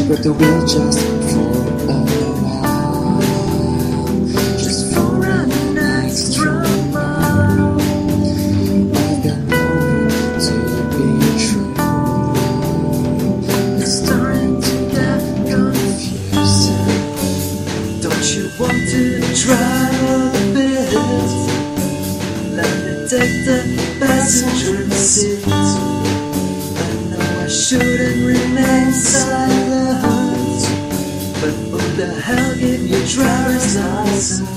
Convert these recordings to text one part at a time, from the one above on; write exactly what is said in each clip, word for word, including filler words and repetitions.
broke the wheel just for a while, just for an extra mile. I've got knowing to be true. It's starting to get confusing. Don't you want to try a bit? Let me take the passenger seat. I know I shouldn't remain silent, but who the hell gave you driver's license?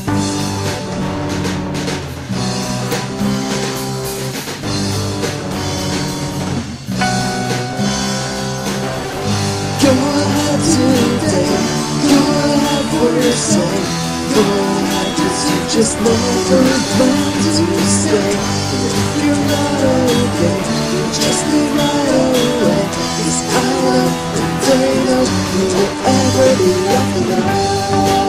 Go ahead today, go ahead for your sake. Go ahead, cause you just never planned to stay. If you're not okay, you just leave right away. Cause I know that they know you will ever be left alone.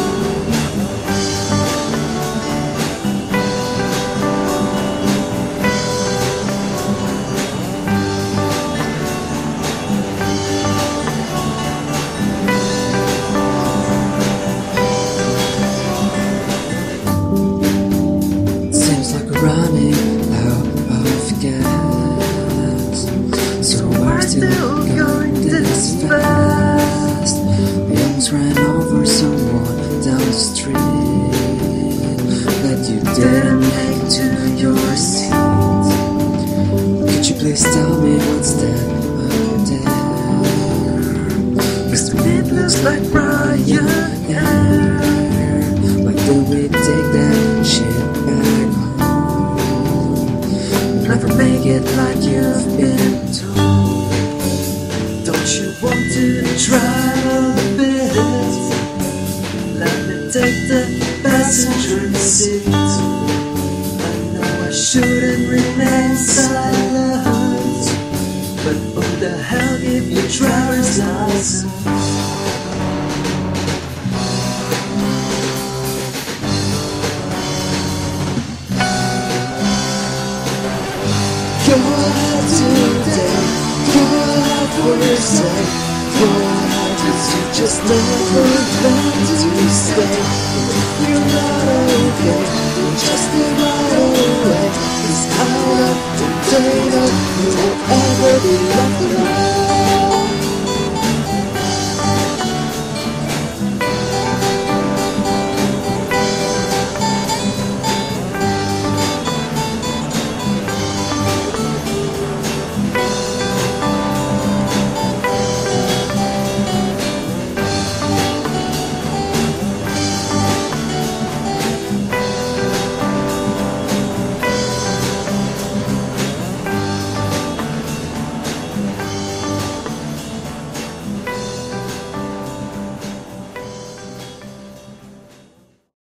Running out of gas, so we're still going this fast. We almost ran over someone down the street, but you didn't make to your seat. Could you please tell me what's that up there? Cause to me it looks like Ryanair. Why do we take that shit back home? Never make it like you've been told. Don't you want to try a bit? Let me take the passenger seat. I know I shouldn't remain silent, but who the hell gave you driver's license? Go ahead today, go ahead for your sake. Go ahead, cause you just never planned to stay. If you're not okay, then just leave right away. Cause I know that they know you won't ever be